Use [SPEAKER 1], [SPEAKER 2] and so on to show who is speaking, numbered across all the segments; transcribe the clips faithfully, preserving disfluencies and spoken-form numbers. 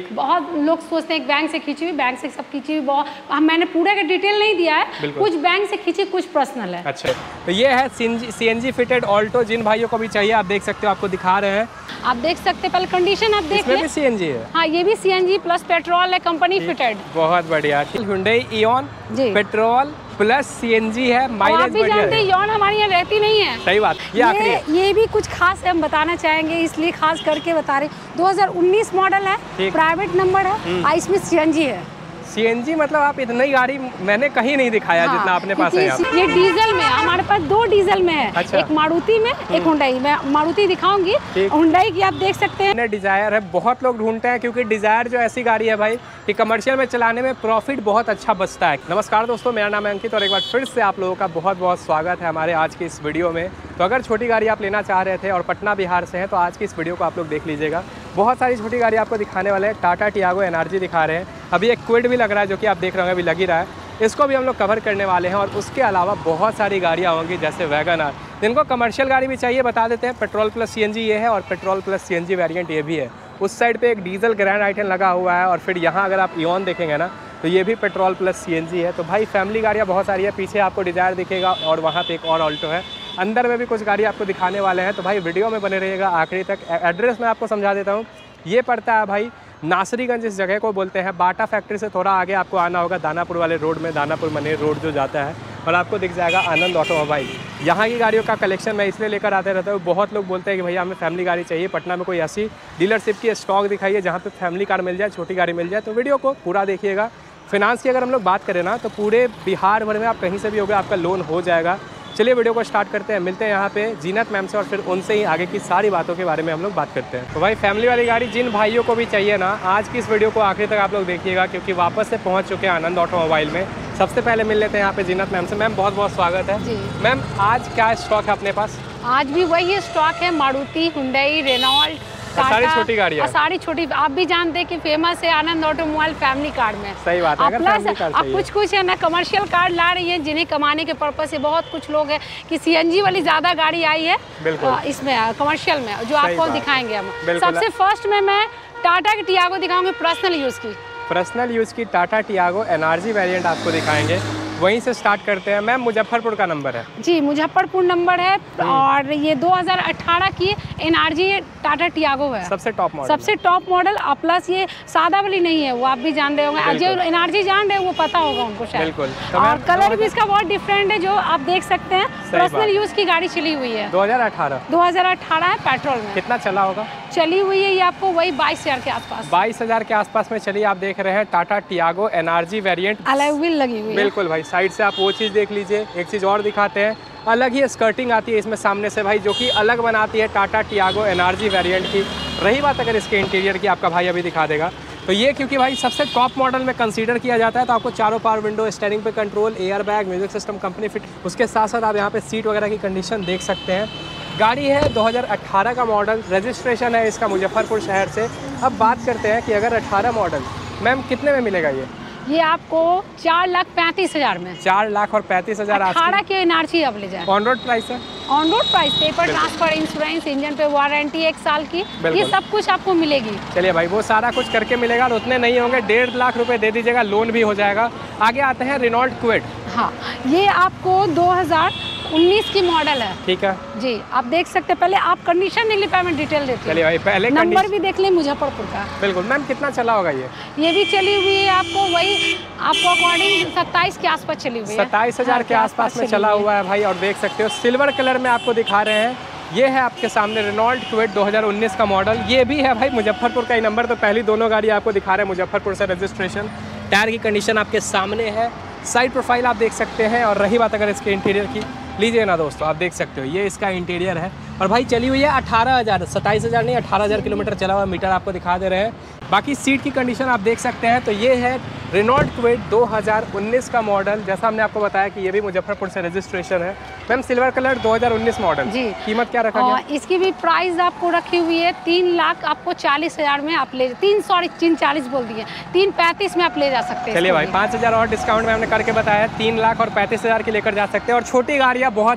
[SPEAKER 1] बहुत लोग सोचते हैं बैंक से खींची हुई, बैंक से सब खींची हुई, बहुत मैंने पूरा का डिटेल नहीं दिया है, कुछ बैंक से खींची, कुछ पर्सनल है।
[SPEAKER 2] अच्छा, तो ये है C N G fitted Alto, जिन भाइयों को भी चाहिए आप देख सकते हो, आपको दिखा रहे हैं, आप
[SPEAKER 1] देख सकते हैं। पहले कंडीशन आप देख
[SPEAKER 2] लें, सी एन जी है।
[SPEAKER 1] हाँ, ये भी C N G plus petrol है, कंपनी फिटेड।
[SPEAKER 2] बहुत बढ़िया। Hyundai Ion petrol plus C N G है, माइलेज
[SPEAKER 1] आप भी जानते हैं Ion हमारे यहाँ रहती नहीं है।
[SPEAKER 2] सही बात, ये आखिरी है।
[SPEAKER 1] ये भी कुछ खास है, हम बताना चाहेंगे, इसलिए खास करके बता रहे। दो हज़ार उन्नीस मॉडल है, प्राइवेट नंबर है, इसमें सी एन जी है।
[SPEAKER 2] सी एन जी मतलब आप इतनी गाड़ी मैंने कहीं नहीं दिखाया हाँ, जितना अपने पास है।
[SPEAKER 1] ये डीजल में हमारे पास दो डीजल में है। अच्छा। एक मारुति में, एक हुंडई में। मारुति दिखाऊंगी, हुंडई की आप देख सकते हैं।
[SPEAKER 2] डिजायर है, बहुत लोग ढूंढते हैं क्योंकि डिजायर जो ऐसी गाड़ी है भाई कि कमर्शियल में चलाने में प्रॉफिट बहुत अच्छा बचता है। नमस्कार दोस्तों, मेरा नाम है अंकित और एक बार फिर से आप लोगों का बहुत बहुत स्वागत है हमारे आज की इस वीडियो में। तो अगर छोटी गाड़ी आप लेना चाह रहे थे और पटना बिहार से हैं तो आज की इस वीडियो को आप लोग देख लीजिएगा। बहुत सारी छोटी गाड़ी आपको दिखाने वाले हैं। Tata Tiago N R G दिखा रहे हैं, अभी एक क्विड भी लग रहा है जो कि आप देख रहे होंगे, अभी लग ही रहा है, इसको भी हम लोग कवर करने वाले हैं। और उसके अलावा बहुत सारी गाड़ियाँ होंगी जैसे वैगन आर, जिनको कमर्शियल गाड़ी भी चाहिए बता देते हैं। Petrol plus C N G ये है और petrol plus C N G variant ये भी है। उस साइड पे एक डीजल ग्रैंड आई टेन लगा हुआ है और फिर यहाँ अगर आप इओन देखेंगे ना तो ये भी petrol plus C N G है। तो भाई फैमिली गाड़ियाँ बहुत सारी है, पीछे आपको डिजायर दिखेगा और वहाँ पे एक और ऑल्टो है, अंदर में भी कुछ गाड़ी आपको दिखाने वाले हैं। तो भाई वीडियो में बने रहिएगा आखिरी तक। एड्रेस मैं आपको समझा देता हूँ, ये पड़ता है भाई नासरीगंज, इस जगह को बोलते हैं। बाटा फैक्ट्री से थोड़ा आगे आपको आना होगा, दानापुर वाले रोड में, दानापुर मनेर रोड जो जाता है, और आपको दिख जाएगा आनंद ऑटोमोबाइल। यहाँ की गाड़ियों का कलेक्शन मैं इसलिए लेकर आते रहता हूँ। बहुत लोग बोलते हैं कि भैया हमें फैमिली गाड़ी चाहिए, पटना में कोई ऐसी डीलरशिप की स्टॉक दिखाइए जहाँ पे फैमिली कार मिल जाए, छोटी गाड़ी मिल जाए। तो वीडियो को पूरा देखिएगा। फिनांस की अगर हम लोग बात करें ना तो पूरे बिहार भर में आप कहीं से भी होगा आपका लोन हो जाएगा। चलिए वीडियो को स्टार्ट करते हैं, मिलते हैं यहाँ पे जीनत मैम से और फिर उनसे ही आगे की सारी बातों के बारे में हम लोग बात करते हैं। तो भाई फैमिली वाली गाड़ी जिन भाइयों को भी चाहिए ना, आज की इस वीडियो को आखिरी तक आप लोग देखिएगा क्योंकि वापस से पहुँच चुके हैं आनंद ऑटोमोबाइल में। सबसे पहले मिल लेते हैं यहाँ पे जीनत मैम से। मैम बहुत बहुत स्वागत है। मैम आज क्या स्टॉक है अपने पास?
[SPEAKER 1] आज भी वही स्टॉक है, मारुति, हुंडई, रेनॉल्ट,
[SPEAKER 2] सारी छोटी गाड़ियाँ,
[SPEAKER 1] सारी छोटी। आप भी जानते हैं कि फेमस है आनंद ऑटोमोबाइल फैमिली कार में।
[SPEAKER 2] सही बात है।
[SPEAKER 1] प्लस अब कुछ कुछ है ना कमर्शियल कार ला रही है जिन्हें कमाने के पर्पज से। बहुत कुछ लोग हैं कि सी एन जी वाली ज्यादा गाड़ी आई है इसमें कमर्शियल में, जो आपको दिखाएंगे हम। सबसे फर्स्ट में मैं टाटा की टियागो दिखाऊंगी, पर्सनल यूज की
[SPEAKER 2] पर्सनल यूज की Tata Tiago N R G variant आपको दिखाएंगे। वहीं से स्टार्ट करते हैं। मैम मुजफ्फरपुर का नंबर है?
[SPEAKER 1] जी मुजफ्फरपुर नंबर है और ये दो हज़ार अठारह की N R G Tata Tiago है,
[SPEAKER 2] सबसे टॉप मॉडल।
[SPEAKER 1] सबसे टॉप मॉडल। प्लस ये सादा वाली नहीं है, वो आप भी जान रहे होंगे, जो एन आर जी जान रहे हैं वो पता होगा उनको शायद।
[SPEAKER 2] बिल्कुल।
[SPEAKER 1] तो और कलर भी इसका बहुत डिफरेंट है, जो आप देख सकते हैं। पर्सनल यूज की गाड़ी चली हुई है,
[SPEAKER 2] दो हज़ार अठारह
[SPEAKER 1] दो हज़ार अठारह है, पेट्रोल में।
[SPEAKER 2] कितना चला होगा?
[SPEAKER 1] चली हुई है ये आपको वही बाईस हजार के आसपास,
[SPEAKER 2] बाईस हजार के आसपास में चली। आप देख रहे हैं Tata Tiago N R G variant,
[SPEAKER 1] alloy wheel लगी हुई है।
[SPEAKER 2] बिल्कुल भाई, साइड से आप वो चीज़ देख लीजिए। एक चीज़ और दिखाते हैं, अलग ही स्कर्टिंग आती है इसमें सामने से भाई, जो कि अलग बनाती है Tata Tiago N R G variant की। रही बात अगर इसके इंटीरियर की, आपका भाई अभी दिखा देगा। तो ये क्योंकि भाई सबसे टॉप मॉडल में कंसीडर किया जाता है, तो आपको चारों पावर विंडो, स्टीयरिंग पे control, air bag, music system company fit. उसके साथ साथ आप यहाँ पे सीट वगैरह की कंडीशन देख सकते हैं। गाड़ी है दो हज़ार अठारह का मॉडल, रजिस्ट्रेशन है इसका मुजफ्फरपुर शहर से। अब बात करते हैं कि अगर अठारह मॉडल, मैम कितने में मिलेगा ये?
[SPEAKER 1] ये आपको चार लाख पैंतीस हजार में,
[SPEAKER 2] चार लाख और पैंतीस हजार
[SPEAKER 1] अठारह के एन आर जी अब ले जाए।
[SPEAKER 2] ऑन रोड प्राइस है?
[SPEAKER 1] On road price, paper transfer, insurance, engine पे वारंटी एक साल की, ये सब कुछ आपको मिलेगी।
[SPEAKER 2] चलिए भाई, वो सारा कुछ करके मिलेगा और उतने नहीं होंगे, डेढ़ लाख रुपए दे दीजिएगा, लोन भी हो जाएगा। आगे आते हैं रेनॉल्ट क्विड।
[SPEAKER 1] हाँ, ये आपको दो हज़ार उन्नीस की मॉडल है।
[SPEAKER 2] ठीक है
[SPEAKER 1] जी, आप देख सकते हैं। पहले आप कंडीशन नहीं ले पाए, मैं डिटेल देती हूँ।
[SPEAKER 2] चलिए भाई, पहले
[SPEAKER 1] नंबर भी देख लें मुजफ्फरपुर का।
[SPEAKER 2] बिल्कुल। मैम कितना चला होगा ये?
[SPEAKER 1] ये भी चली हुई है आपको वही आपको अकॉर्डिंग सत्ताईस के आसपास चली हुई है,
[SPEAKER 2] सत्ताईस हजार के आसपास में चला हुआ है भाई। और देख सकते हो सिल्वर कलर में आपको दिखा रहे हैं। ये है आपके सामने रेनॉल्ट क्विड दो हज़ार उन्नीस का मॉडल। ये भी है भाई मुजफ्फरपुर का ही नंबर। तो पहली दोनों गाड़ी आपको दिखा रहे हैं मुजफ्फरपुर से रजिस्ट्रेशन। टायर की कंडीशन आपके सामने है, साइड प्रोफाइल आप देख सकते हैं। और रही बात अगर इसके इंटीरियर की, लीजिए ना दोस्तों, आप देख सकते हो ये इसका इंटीरियर है। और भाई चली हुई है अठारह हज़ार, सत्ताईस हज़ार नहीं अठारह हज़ार किलोमीटर चला हुआ मीटर आपको दिखा दे रहे हैं। बाकी सीट की कंडीशन आप देख सकते हैं। तो ये है रेनॉल्ट क्विड दो हज़ार उन्नीस का मॉडल। जैसा हमने आपको बताया कि ये भी मुजफ्फरपुर से रजिस्ट्रेशन है। मैम सिल्वर कलर दो हज़ार उन्नीस मॉडल जी, कीमत क्या रखा गया?
[SPEAKER 1] इसकी भी प्राइस आपको रखी हुई है तीन लाख आपको चालीस हजार में आप ले, तीन सॉरी तीन चालीस बोल दिए, तीन पैंतीस में आप ले जा सकते हैं।
[SPEAKER 2] चलिए भाई, पाँच हज़ार और डिस्काउंट में हमने करके बताया, तीन लाख और पैंतीस हज़ार की लेकर जा सकते हैं। और छोटी गाड़ियाँ बहुत ही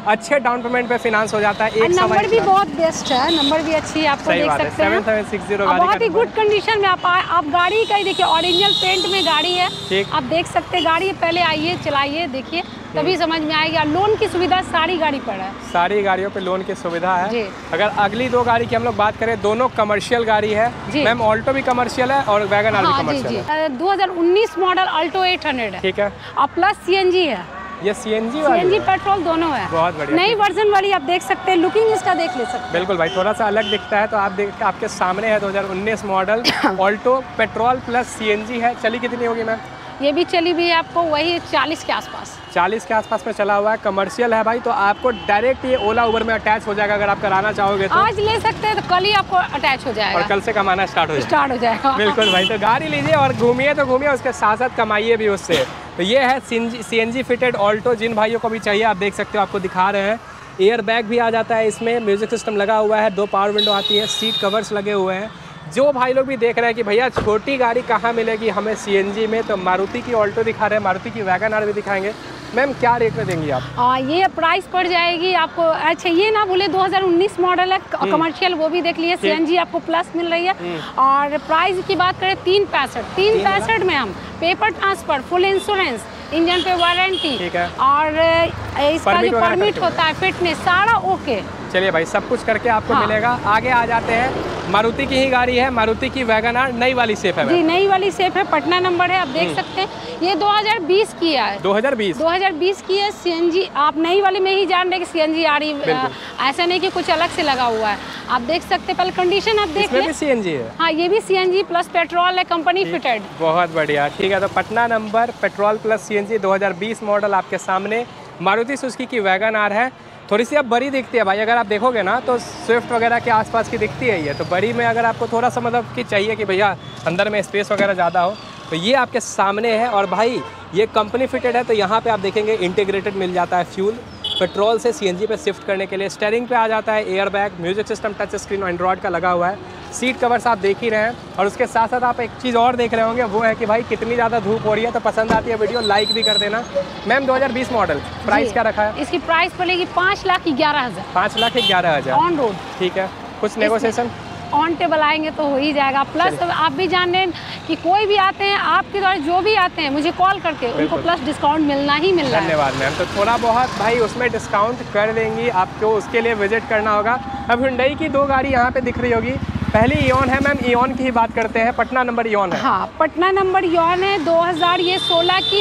[SPEAKER 2] अच्छे डाउन पेमेंट पे फाइनेंस हो जाता है। एक
[SPEAKER 1] नंबर भी बहुत बेस्ट है, नंबर भी अच्छी है, आपको देख सकते हैं।
[SPEAKER 2] सेवन सेवन सिक्स जीरो गाड़ी
[SPEAKER 1] बहुत ही गुड कंडीशन में आप आप गाड़ी का ही देखिए, ओरिजिनल पेंट में गाड़ी है, आप देख सकते हैं। गाड़ी पहले आइए चलाइए देखिए, तभी समझ में आएगा। लोन की सुविधा सारी गाड़ी पर है, सारी
[SPEAKER 2] गाड़ियों पे लोन की सुविधा है। अगर अगली दो गाड़ी की हम लोग बात करें, दोनों कमर्शियल गाड़ी है मैम। ऑल्टो भी कमर्शियल है और वैगन आर भी कमर्शियल है।
[SPEAKER 1] दो हज़ार उन्नीस मॉडल ऑल्टो एट हंड्रेड है, ठीक है, और प्लस सीएनजी है।
[SPEAKER 2] ये सीएनजी वाली
[SPEAKER 1] सीएनजी पेट्रोल दोनों है,
[SPEAKER 2] बहुत बढ़िया।
[SPEAKER 1] नई वर्जन वाली आप देख सकते हैं, लुकिंग इसका देख ले सकते हैं।
[SPEAKER 2] बिल्कुल भाई, थोड़ा सा अलग दिखता है तो आप देख, आपके सामने है दो हज़ार उन्नीस model Alto petrol plus CNG है। चली कितनी होगी मैम?
[SPEAKER 1] ये भी चली भी है आपको वही चालीस के आसपास,
[SPEAKER 2] चालीस के आसपास में चला हुआ है। कमर्शियल है भाई, तो आपको डायरेक्ट ये ओला उबर में अटैच हो जाएगा। अगर आप कराना चाहोगे तो
[SPEAKER 1] आज ले सकते हैं, तो कल ही आपको अटैच हो जाएगा
[SPEAKER 2] और कल से कमाना स्टार्ट हो जाएगा
[SPEAKER 1] स्टार्ट हो जाएगा
[SPEAKER 2] बिल्कुल भाई, तो गाड़ी लीजिए और घूमिए तो घूमिए, उसके साथ साथ कमाइए भी उससे। तो ये है सीएनजी फिटेड ऑल्टो। जिन भाइयों को भी चाहिए आप देख सकते हो, आपको दिखा रहे हैं। एयर बैग भी आ जाता है इसमें, म्यूजिक सिस्टम लगा हुआ है, दो पावर विंडो आती है, सीट कवर्स लगे हुए हैं। जो भाई लोग भी देख रहे हैं कि भैया छोटी गाड़ी कहाँ मिलेगी हमें सीएनजी में, तो मारुति की ऑल्टो दिखा रहे हैं, मारुति की वैगन आर भी दिखाएंगे। मैम क्या रेट में देंगी आप?
[SPEAKER 1] आ, ये प्राइस पड़ जाएगी आपको, अच्छा ये ना बोले दो हज़ार उन्नीस मॉडल है, कमर्शियल वो भी देख लिए, सीएनजी आपको प्लस मिल रही है। और प्राइस की बात करें तीन पैंसठ तीन पैंसठ में हम paper transfer, full insurance, engine पे वारंटी, और इसका जो परमिट होता है, फिटनेस सारा ओके।
[SPEAKER 2] चलिए भाई, सब कुछ करके आपको हाँ। मिलेगा। आगे आ जाते हैं, मारुति की ही गाड़ी है, मारुति की वैगन आर, नई वाली सेफ है
[SPEAKER 1] जी, नई वाली सेफ है, पटना नंबर है, आप देख सकते हैं। ये दो हज़ार बीस की है,
[SPEAKER 2] दो हज़ार बीस
[SPEAKER 1] दो हज़ार बीस की है सीएनजी। आप नई वाली में ही जान रहे कि सीएनजी आ रही, ऐसा नहीं कि कुछ अलग से लगा हुआ है। आप देख सकते हैं, पहले कंडीशन आप देख लें।
[SPEAKER 2] सीएनजी है,
[SPEAKER 1] हाँ ये भी सीएनजी प्लस पेट्रोल है, कंपनी फिटेड।
[SPEAKER 2] बहुत बढ़िया, ठीक है। तो Patna number, petrol plus CNG, दो हज़ार बीस मॉडल आपके सामने। मारुति सुजुकी की वैगन आर है, थोड़ी सी अब बड़ी दिखती है भाई। अगर आप देखोगे ना तो स्विफ्ट वगैरह के आसपास की दिखती है ये, तो बड़ी में अगर आपको थोड़ा सा मतलब कि चाहिए कि भैया अंदर में स्पेस वगैरह ज़्यादा हो, तो ये आपके सामने है। और भाई ये कंपनी फिटेड है, तो यहाँ पे आप देखेंगे इंटीग्रेटेड मिल जाता है फ्यूल, पेट्रोल से सीएनजी पे शिफ्ट करने के लिए। स्टीयरिंग पे आ जाता है air bag, music system touch screen Android का लगा हुआ है, सीट कवर्स आप देख ही रहे हैं। और उसके साथ साथ आप एक चीज़ और देख रहे होंगे, वो है कि भाई कितनी ज़्यादा धूप हो रही है, तो पसंद आती है वीडियो लाइक भी कर देना। मैम दो हज़ार बीस मॉडल, प्राइस क्या रखा है?
[SPEAKER 1] इसकी प्राइस पड़ेगी पाँच लाख ग्यारह हज़ार
[SPEAKER 2] पाँच लाख ग्यारह हज़ार
[SPEAKER 1] ऑन रोड,
[SPEAKER 2] ठीक है। कुछ नेगोशिएशन
[SPEAKER 1] ऑन टेबल आएंगे तो हो ही जाएगा। प्लस आप भी जान रहे हैं कि कोई भी आते हैं आपके द्वारा, जो भी आते हैं मुझे कॉल करके उनको प्लस डिस्काउंट मिलना ही मिल रहा है।
[SPEAKER 2] धन्यवाद मैम। तो थोड़ा बहुत भाई उसमें डिस्काउंट कर देंगी आपको, उसके लिए विजिट करना होगा। अब हुंडई की दो गाड़ी यहाँ पे दिख रही होगी, पहली इओन है मैम, इओन की ही बात करते हैं। पटना नंबर इओन है,
[SPEAKER 1] हाँ पटना नंबर इओन है, दो हज़ार ये सोलह की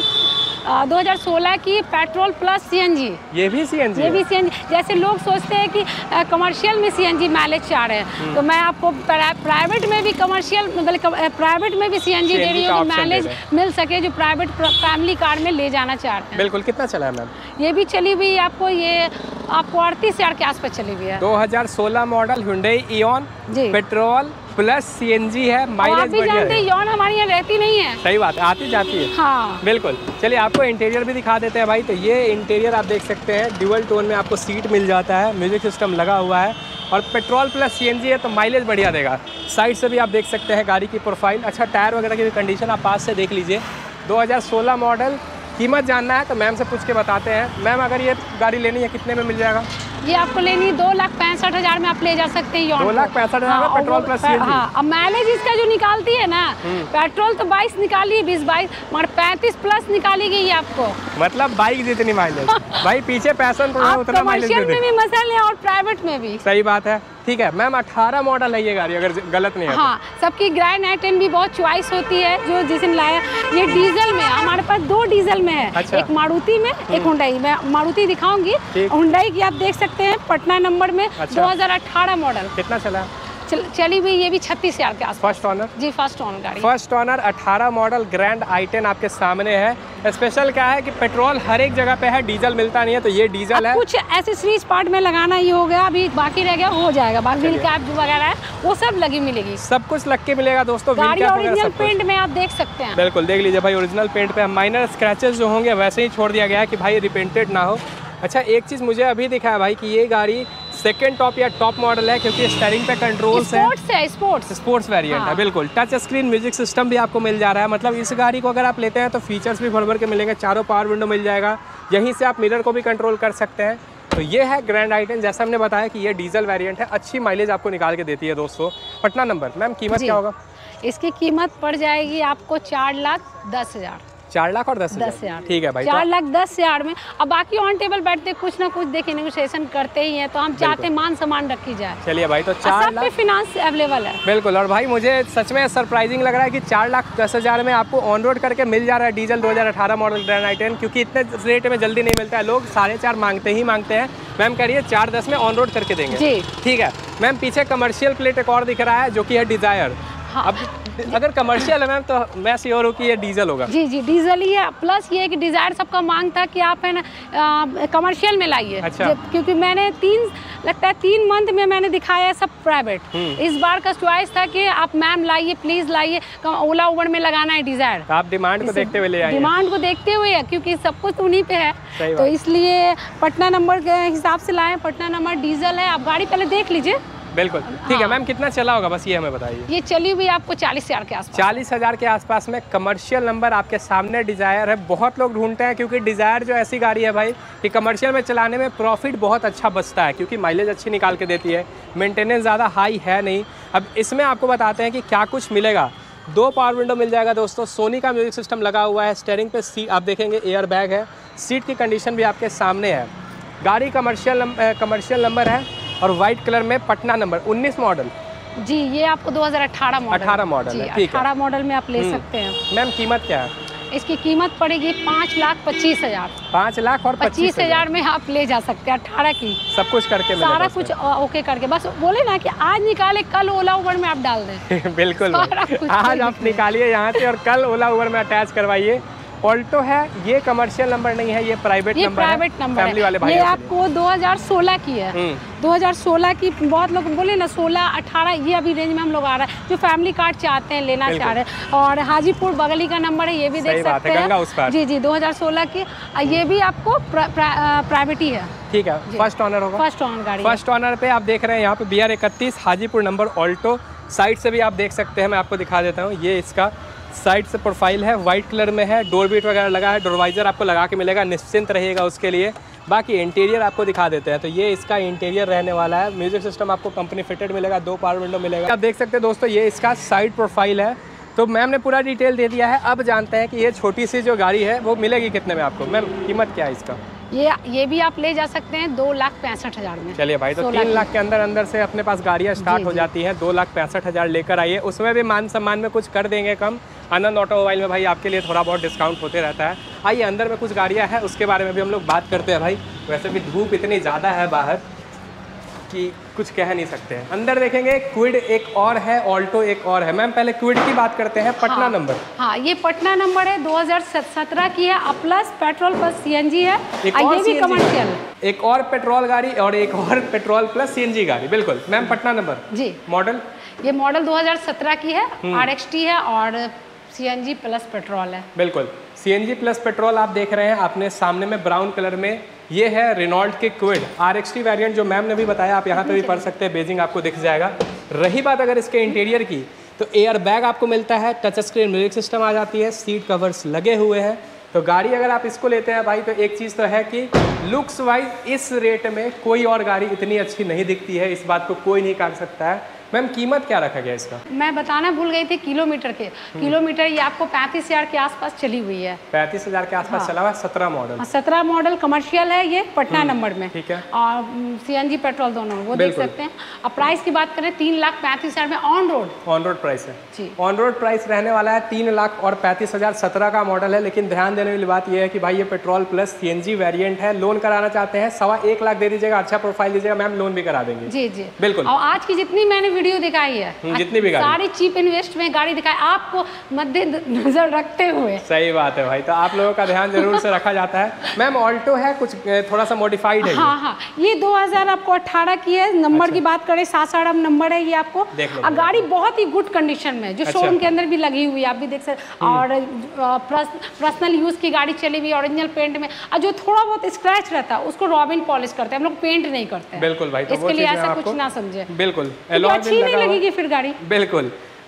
[SPEAKER 1] दो हज़ार सोलह की पेट्रोल प्लस सीएनजी।
[SPEAKER 2] ये भी सीएनजी
[SPEAKER 1] ये भी सीएनजी। जैसे लोग सोचते हैं कि कमर्शियल में सीएनजी माइलेज चाह रहे हैं, तो मैं आपको प्राइवेट में भी कमर्शियल मतलब प्राइवेट में भी सीएनजी दे रही हूँ कि माइलेज मिल सके, जो प्राइवेट फैमिली कार में ले जाना चाहते हैं।
[SPEAKER 2] बिल्कुल। कितना चला है मैम?
[SPEAKER 1] ये भी चली हुई आपको, ये आपको अड़तीस हजार के आसपास चली हुई है।
[SPEAKER 2] दो हज़ार सोलह model Hyundai Eon, petrol plus CNG है, माइलेज
[SPEAKER 1] बढ़िया है। आप भी जानते हैं इओन हमारे यहाँ रहती नहीं है।
[SPEAKER 2] सही बात है, आती जाती है।
[SPEAKER 1] हाँ
[SPEAKER 2] बिल्कुल। चलिए आपको इंटीरियर भी दिखा देते हैं भाई। तो ये इंटीरियर आप देख सकते हैं, ड्यूअल टोन में आपको सीट मिल जाता है, म्यूजिक सिस्टम लगा हुआ है, और पेट्रोल प्लस सीएनजी है तो माइलेज बढ़िया देगा। साइड से भी आप देख सकते हैं गाड़ी की प्रोफाइल। अच्छा, टायर वगैरह की भी कंडीशन आप पास से देख लीजिए। दो हज़ार सोलह मॉडल, कीमत जानना है तो मैम से पूछ के बताते हैं। मैम अगर ये गाड़ी लेनी है कितने में मिल जाएगा?
[SPEAKER 1] ये आपको लेनी दो लाख पैंसठ हजार में आप ले जा सकते हैं।
[SPEAKER 2] दो लाख पैंसठ हजार में पेट्रोल प्लस सीएनजी।
[SPEAKER 1] हाँ, अब माइलेज इसका जो निकालती है ना, पेट्रोल तो बाईस निकाली है, बीस बाईस, मगर पैंतीस प्लस निकाली गई है आपको,
[SPEAKER 2] मतलब बाइक जितनी माइलेज भाई पीछे पैसन तो उतना माइलेज
[SPEAKER 1] में भी मसल है और प्राइवेट में भी।
[SPEAKER 2] सही बात है, ठीक है। मैम अठारह मॉडल है ये गाड़ी, अगर गलत नहीं है।
[SPEAKER 1] हाँ, सबकी ग्रैंड आई टेन भी बहुत चॉइस होती है, जो जिसने लाया। ये डीजल में, हमारे पास दो डीजल में है। अच्छा। एक मारुति में, एक हुंडई में। मारुति दिखाऊंगी, हुंडई की आप देख सकते हैं, पटना नंबर में। अच्छा। दो हज़ार अठारह मॉडल।
[SPEAKER 2] कितना चला?
[SPEAKER 1] चल, चली हुई ये भी छत्तीस हजार के आसपास।
[SPEAKER 2] First owner?
[SPEAKER 1] जी फर्स्ट ऑनर गाड़ी।
[SPEAKER 2] फर्स्ट ऑनर अठारह मॉडल ग्रैंड आई टेन आपके सामने है। स्पेशल क्या है कि पेट्रोल हर एक जगह पे है, डीजल मिलता नहीं है, तो ये डीजल है।
[SPEAKER 1] कुछ एसेसरीज पार्ट में लगाना ही हो गया, अभी बाकी रह गया, हो जाएगा। व्हील कैप जो वगैरह है वो सब लगी मिलेगी,
[SPEAKER 2] सब कुछ लग के मिलेगा दोस्तों।
[SPEAKER 1] गाड़ी ओरिजिनल पेंट में आप देख सकते हैं।
[SPEAKER 2] बिल्कुल, देख लीजिए भाई, ओरिजिनल पेंट पे। माइनर स्क्रैचेस जो होंगे वैसे ही छोड़ दिया गया है कि भाई रिपेंटेड ना हो। अच्छा, एक चीज़ मुझे अभी दिखा है भाई कि ये गाड़ी सेकंड टॉप या टॉप मॉडल है, क्योंकि स्टीयरिंग पे कंट्रोल्स है।
[SPEAKER 1] स्पोर्ट्स है, स्पोर्ट्स
[SPEAKER 2] स्पोर्ट्स वेरिएंट है। बिल्कुल, टच स्क्रीन म्यूजिक सिस्टम भी आपको मिल जा रहा है। मतलब इस गाड़ी को अगर आप लेते हैं तो फीचर्स भी भर भर के मिलेंगे। चारों पावर विंडो मिल जाएगा, यहीं से आप मिरर को भी कंट्रोल कर सकते हैं। तो ये है ग्रैंड आई टेन। जैसा हमने बताया कि ये डीजल वेरिएंट है, अच्छी माइलेज आपको निकाल के देती है दोस्तों। पटना नंबर। मैम कीमत क्या होगा?
[SPEAKER 1] इसकी कीमत पड़ जाएगी आपको चार लाख दस हज़ार।
[SPEAKER 2] चार लाख और दस
[SPEAKER 1] दस हजार।
[SPEAKER 2] ठीक है भाई।
[SPEAKER 1] चार लाख दस हजार में। अब बाकी ऑन टेबल बैठते कुछ ना कुछ देखिए नेगोशिएशन करते ही हैं, तो हम चाहते हैं मान सम्मान रखी जाए।
[SPEAKER 2] चलिए भाई, तो चार लाख
[SPEAKER 1] फिनांस अवेलेबल है।
[SPEAKER 2] बिल्कुल। और भाई मुझे सच में सरप्राइजिंग लग रहा है कि चार लाख दस हज़ार में आपको ऑन रोड करके मिल जा रहा है डीजल दो हज़ार अठारह मॉडल ग्रैंड आई टेन, क्योंकि इतने रेट में जल्दी नहीं मिलता है। लोग साढ़े चार मांगते ही मांगते हैं। मैम कह रही है चार दस में ऑन रोड करके देंगे जी। ठीक है मैम। पीछे कमर्शियल प्लेट एक और दिख रहा है जो कि है डिजायर। हाँ। अब अगर कमर्शियल है मैम तो मैं श्योर हूँ कि ये डीजल होगा। जी जी डीजल ही है। प्लस ये कि डिजायर सबका मांग था कि आप है ना कमर्शियल में लाइए। अच्छा। क्योंकि मैंने तीन लगता है तीन मंथ में मैंने दिखाया है सब प्राइवेट। इस बार का चॉइस था कि आप मैम लाइए, प्लीज लाइए, ओला उबर में लगाना है डिजायर। आप डिमांड को देखते हुए ले आइए।
[SPEAKER 1] डिमांड को देखते हुए है, क्योंकि सब कुछ उन्हीं पे है, तो इसलिए पटना नंबर के हिसाब से लाए। पटना नंबर डीजल है। आप गाड़ी पहले देख लीजिए।
[SPEAKER 2] बिल्कुल ठीक है मैम। कितना चला होगा बस ये हमें बताइए।
[SPEAKER 1] ये चली हुई आपको चालीस हजार के आसपास।
[SPEAKER 2] चालीस हजार के आसपास में कमर्शियल नंबर आपके सामने डिजायर है। बहुत लोग ढूंढते हैं क्योंकि डिजायर जो ऐसी गाड़ी है भाई कि कमर्शियल में चलाने में प्रॉफिट बहुत अच्छा बचता है, क्योंकि माइलेज अच्छी निकाल के देती है, मेंटेनेंस ज़्यादा हाई है नहीं। अब इसमें आपको बताते हैं कि क्या कुछ मिलेगा। दो पावर विंडो मिल जाएगा दोस्तों, सोनी का म्यूजिक सिस्टम लगा हुआ है, स्टीयरिंग पे सीट आप देखेंगे एयर बैग है, सीट की कंडीशन भी आपके सामने है। गाड़ी कमर्शियल कमर्शियल नंबर है और वाइट कलर में पटना नंबर उन्नीस मॉडल।
[SPEAKER 1] जी ये आपको दो हज़ार अठारह मॉडल
[SPEAKER 2] अठारह मॉडल है। ठीक है।
[SPEAKER 1] अठारह मॉडल में आप ले सकते हैं।
[SPEAKER 2] मैम कीमत क्या है?
[SPEAKER 1] इसकी कीमत पड़ेगी पाँच लाख पच्चीस हजार।
[SPEAKER 2] पाँच लाख और
[SPEAKER 1] पच्चीस हजार में आप ले जा सकते हैं। अठारह की
[SPEAKER 2] सब कुछ करके
[SPEAKER 1] सारा कुछ ओके करके, बस बोले ना कि आज निकाले कल ओला उबर में आप डाल दें।
[SPEAKER 2] बिल्कुल आज आप निकालिए यहाँ से और कल ओला उबर में अटैच करवाइए। ऑल्टो है, ये कमर्शियल नंबर नहीं है, ये प्राइवेट नंबर है।
[SPEAKER 1] प्राइवेट नंबर
[SPEAKER 2] फैमिली वाले भाई।
[SPEAKER 1] ये आपको दो हज़ार सोलह की है। दो हज़ार सोलह की बहुत लोग बोले ना सोलह अठारह, ये अभी रेंज में हम लोग आ रहा है जो फैमिली कार्ड चाहते हैं, लेना चाह रहे हैं। और हाजीपुर बगली का नंबर है, ये भी देख सकते हैं। जी जी दो हज़ार सोलह की, ये भी आपको प्राइवेट ही है। ठीक है।
[SPEAKER 2] फर्स्ट ऑनर होगा।
[SPEAKER 1] फर्स्ट ऑनर गाड़ी।
[SPEAKER 2] फर्स्ट ऑनर पे आप देख रहे हैं यहाँ पे बी आर इकतीस हाजीपुर नंबर ऑल्टो। साइड से भी आप देख सकते हैं, मैं आपको दिखा देता हूँ। ये इसका साइड से प्रोफाइल है, वाइट कलर में है, डोर बीट वगैरह लगा है, डोरवाइजर आपको लगा के मिलेगा, निश्चिंत रहिएगा उसके लिए। बाकी इंटीरियर आपको दिखा देते हैं। तो ये इसका इंटीरियर रहने वाला है। म्यूजिक सिस्टम आपको कंपनी फिटेड मिलेगा, दो पावर विंडो मिलेगा। आप देख सकते हैं दोस्तों, ये इसका साइड प्रोफाइल है। तो मैम ने पूरा डिटेल दे दिया है। अब जानते हैं कि ये छोटी सी जो गाड़ी है वो मिलेगी कितने में आपको। मैम कीमत क्या है इसका?
[SPEAKER 1] ये ये भी आप ले जा सकते हैं दो लाख पैंसठ हजार में।
[SPEAKER 2] चलिए भाई, तो तीन लाख के अंदर अंदर से अपने पास गाड़ियाँ स्टार्ट हो जाती हैं। दो लाख पैंसठ हज़ार लेकर आइए, उसमें भी मान सम्मान में कुछ कर देंगे कम। आनंद ऑटोमोबाइल में भाई आपके लिए थोड़ा बहुत डिस्काउंट होते रहता है। आइए अंदर में कुछ गाड़ियाँ हैं, उसके बारे में भी हम लोग बात करते हैं भाई। वैसे भी धूप इतनी ज़्यादा है बाहर कि कुछ कह नहीं सकते हैं। अंदर देखेंगे क्विड एक और है, ऑल्टो एक और है। मैम पहले क्विड की बात करते हैं। पटना
[SPEAKER 1] हाँ,
[SPEAKER 2] नंबर।
[SPEAKER 1] हाँ ये पटना नंबर है, दो हज़ार सत्रह की है, प्लस पेट्रोल प्लस सीएनजी है। ये भी कमर्शियल।
[SPEAKER 2] एक और पेट्रोल गाड़ी और एक और पेट्रोल प्लस सीएनजी गाड़ी। बिल्कुल मैम। पटना नंबर
[SPEAKER 1] जी।
[SPEAKER 2] मॉडल
[SPEAKER 1] ये मॉडल दो हज़ार सत्रह की है, आर एक्स टी है और सीएनजी प्लस पेट्रोल है।
[SPEAKER 2] बिल्कुल सीएनजी प्लस पेट्रोल आप देख रहे हैं अपने सामने में ब्राउन कलर में। ये है रेनॉल्ट के Kwid R X T variant, जो मैम ने भी बताया। आप यहाँ पे भी पढ़ सकते हैं, बेजिंग आपको दिख जाएगा। रही बात अगर इसके इंटीरियर की, तो एयर बैग आपको मिलता है, टच स्क्रीन म्यूजिक सिस्टम आ जाती है, सीट कवर्स लगे हुए हैं। तो गाड़ी अगर आप इसको लेते हैं भाई, तो एक चीज़ तो है कि लुक्स वाइज इस रेट में कोई और गाड़ी इतनी अच्छी नहीं दिखती है, इस बात को कोई नहीं काट सकता है। मैम कीमत क्या रखा गया इसका?
[SPEAKER 1] मैं बताना भूल गई थी किलोमीटर के। किलोमीटर ये आपको पैंतीस हजार के आसपास चली हुई है।
[SPEAKER 2] पैंतीस हजार के आसपास। हाँ। चला हुआ है। सत्रह मॉडल।
[SPEAKER 1] सत्रह मॉडल कमर्शियल है ये, पटना नंबर में।
[SPEAKER 2] ठीक है।
[SPEAKER 1] और सीएनजी पेट्रोल दोनों वो देख सकते हैं। अब प्राइस की बात करें, तीन लाख पैंतीस हजार में on road.
[SPEAKER 2] On road price है
[SPEAKER 1] जी।
[SPEAKER 2] ऑन रोड प्राइस रहने वाला है तीन लाख और पैंतीस हजार। सत्रह का मॉडल है, लेकिन ध्यान देने वाली बात यह है कि भाई ये पेट्रोल प्लस सीएनजी वेरिएंट है। लोन कराना चाहते हैं, सवा एक लाख दे दीजिएगा, अच्छा प्रोफाइल दीजिएगा, मैम लोन भी करा देंगे।
[SPEAKER 1] जी जी
[SPEAKER 2] बिल्कुल।
[SPEAKER 1] और आज की जितनी मैंने वीडियो दिखाई है,
[SPEAKER 2] जितनी भी गाड़ी,
[SPEAKER 1] सारी चीप इन्वेस्ट में गाड़ी दिखाई, आपको मद्दे नजर रखते हुए।
[SPEAKER 2] सही बात है भाई, तो आप लोगों का ध्यान जरूर से रखा जाता है। मैम ऑल्टो है, कुछ थोड़ा सा मॉडिफाइड है।
[SPEAKER 1] हाँ हाँ ये दो हज़ार आपको अठारह की है। नंबर अच्छा। की बात करें, सात साठ नंबर है ये आपको। और गाड़ी बहुत ही गुड कंडीशन में, जो अच्छा। शोरूम के अंदर भी लगी हुई है, आप भी देख सकते। और पर्सनल यूज की गाड़ी चली हुई, ओरिजिनल पेंट में। और जो थोड़ा बहुत स्क्रैच रहता है उसको रॉबिन पॉलिश करते हैं हम लोग, पेंट नहीं करते।
[SPEAKER 2] बिल्कुल भाई, तो
[SPEAKER 1] इसके लिए ऐसा कुछ ना समझे।
[SPEAKER 2] बिल्कुल
[SPEAKER 1] अच्छी नहीं लगेगी फिर गाड़ी।
[SPEAKER 2] बिल्कुल।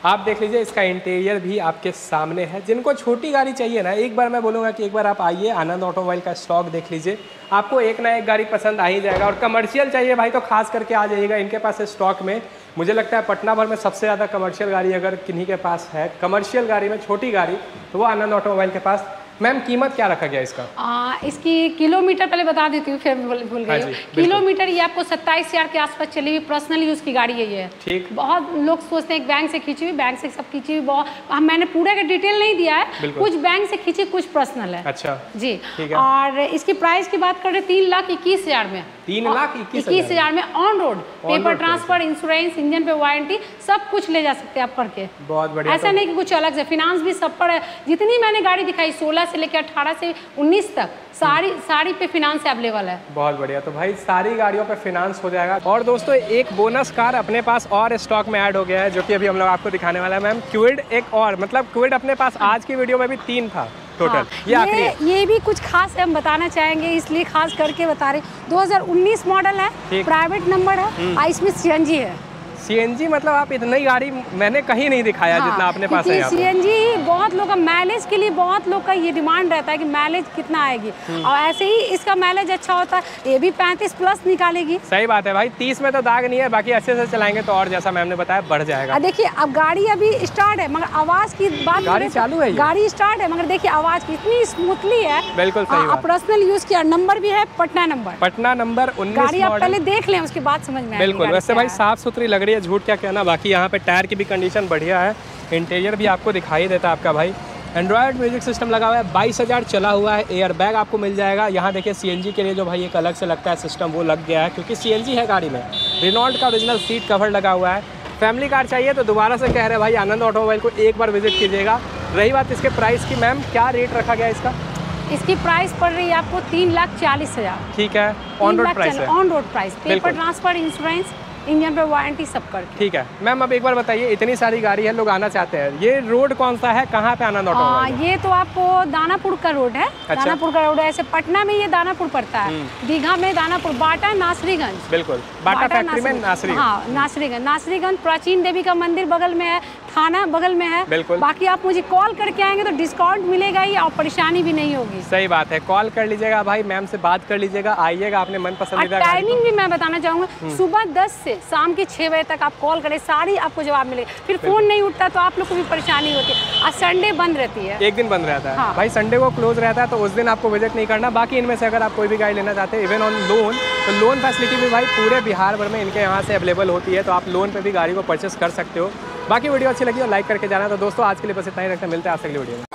[SPEAKER 2] आप देख लीजिए, इसका इंटीरियर भी आपके सामने है। जिनको छोटी गाड़ी चाहिए ना, एक बार मैं बोलूँगा कि एक बार आप आइए, आनंद ऑटोमोबाइल का स्टॉक देख लीजिए, आपको एक ना एक गाड़ी पसंद आ ही जाएगा। और कमर्शियल चाहिए भाई तो खास करके आ जाइएगा इनके पास स्टॉक में। मुझे लगता है पटना भर में सबसे ज़्यादा कमर्शियल गाड़ी अगर किन्हीं के पास है, कमर्शियल गाड़ी में छोटी गाड़ी, तो वो आनंद ऑटोमोबाइल के पास। मैम कीमत क्या रखा गया इसका?
[SPEAKER 1] आ, इसकी किलोमीटर पहले बता देती हूँ, फिर भूल गई हूँ। किलोमीटर ये आपको सत्ताईस हजार के आसपास चली हुई पर्सनल यूज़ की गाड़ी है ये। ठीक। बहुत लोग सोचते हैं बैंक से खींची हुई, बैंक से सब खींची हुई, बहुत मैंने पूरे का डिटेल नहीं दिया है, कुछ बैंक से खींची, कुछ पर्सनल है। अच्छा जी। और इसकी प्राइस की बात करें तीन लाख इक्कीस हजार में,
[SPEAKER 2] तीन लाख इक्कीस
[SPEAKER 1] हजार में on road, paper transfer, insurance, engine पे वारंटी, सब कुछ ले जा सकते हैं आप करके। बहुत बढ़िया। ऐसा नहीं कि कुछ अलग से, फिनांस भी सब पर है। जितनी मैंने गाड़ी दिखाई सोलह से लेकर अठारह से उन्नीस तक सारी सारी पे फिनांस अवेलेबल है। बहुत बढ़िया। तो भाई सारी गाड़ियों पे फिनांस हो जाएगा। और दोस्तों एक बोनस कार अपने पास और स्टॉक में ऐड हो गया है, जो कि अभी हम लोग आपको दिखाने वाला है मैम। क्विड एक और, मतलब क्विड अपने पास आज की वीडियो में भी तीन था टोटल। हाँ, ये आखिरी है। ये भी कुछ खास है, हम बताना चाहेंगे, इसलिए खास करके बता रहे। दो हज़ार उन्नीस मॉडल है, प्राइवेट नंबर है, इसमें सीएनजी है। सीएनजी मतलब आप इतनी गाड़ी मैंने कहीं नहीं दिखाया। हाँ, जितना अपने पास है। सीएनजी बहुत लोग का माइलेज के लिए, बहुत लोग का ये डिमांड रहता है कि माइलेज कितना आएगी, और ऐसे ही इसका माइलेज अच्छा होता है। ये भी पैंतीस प्लस निकालेगी। सही बात है भाई, तीस में तो दाग नहीं है, बाकी अच्छे से चलाएंगे तो और जैसा मैम ने बताया बढ़ जाएगा। देखिए अब गाड़ी अभी स्टार्ट है, मगर आवाज की बात, गाड़ी चालू है, गाड़ी स्टार्ट है, मगर देखिए आवाज कितनी स्मूथली है। बिल्कुल सही। पर्सनल यूज किया, नंबर भी है पटना नंबर, पटना नंबर उन्नीस। गाड़ी आप पहले देख लें, उसके बाद समझ में। बिल्कुल। वैसे भाई साफ सुथरी लग रही है, झूठ क्या कहना। बाकी यहाँ पे टायर की भी कंडीशन बढ़िया है, इंटीरियर भी आपको दिखाई देता है आपका भाई। एंड्रॉयड म्यूजिक सिस्टम लगा हुआ है, बाईस हज़ार चला हुआ है। एयर बैग आपको मिल जाएगा। यहाँ देखिए सीएनजी के लिए जो भाई एक अलग से लगता है सिस्टम, वो लग गया है क्योंकि सीएनजी है गाड़ी में। रेनॉल्ट का ओरिजिनल सीट कवर लगा हुआ है। फैमिली कार चाहिए तो दोबारा से कह रहे हैं भाई आनंद ऑटोमोबाइल को एक बार विजिट कीजिएगा। रही बात इसके प्राइस की, मैम क्या रेट रखा गया इसका? इसकी प्राइस पड़ रही है आपको तीन लाख चालीस हजार। ठीक है, ऑन रोड प्राइस है। On road price, paper transfer, insurance, engine पे वारंटी सब कर। ठीक है मैम, अब एक बार बताइए, इतनी सारी गाड़ी है, लोग आना चाहते हैं, ये रोड कौन सा है, कहाँ पे आनंद ऑटोमोबाइल? ये तो आपको दानापुर का रोड है। अच्छा? दानापुर का रोड है। ऐसे पटना में ये दानापुर पड़ता है, दीघा में दानापुर, बाटा नासरीगंज। बिल्कुल, बाटा फैक्ट्री में नासरीगंज। हाँ, नासरीगंज। नासरीगंज प्राचीन देवी का मंदिर बगल में है, थाना बगल में है। बिल्कुल। बाकी आप मुझे कॉल करके आएंगे तो डिस्काउंट मिलेगा ही, और परेशानी भी नहीं होगी। सही बात है, कॉल कर लीजिएगा भाई, मैम से बात कर लीजिएगा, आइएगा अपने मन पसंदीदा। टाइमिंग भी मैं बताना चाहूँगा, सुबह दस से शाम के छः बजे तक आप कॉल करें, सारी आपको जवाब मिलेगा। फिर फोन नहीं उठता तो आप लोग को भी परेशानी होती है। आज संडे बंद रहती है, एक दिन बंद रहता है। हाँ। भाई संडे को क्लोज रहता है, तो उस दिन आपको विजिट नहीं करना। बाकी इनमें से अगर आप कोई भी गाड़ी लेना चाहते हैं, इवन ऑन लोन, तो लोन फैसिलिटी भी भाई पूरे बिहार भर में इनके यहाँ से अवेलेबल होती है, तो आप लोन पे भी गाड़ी को परचेस कर सकते हो। बाकी वीडियो अच्छी लगी तो लाइक करके जाना। तो दोस्तों आज के लिए बस इतना ही रखते हैं, मिलते हैं आपसे अगली वीडियो में।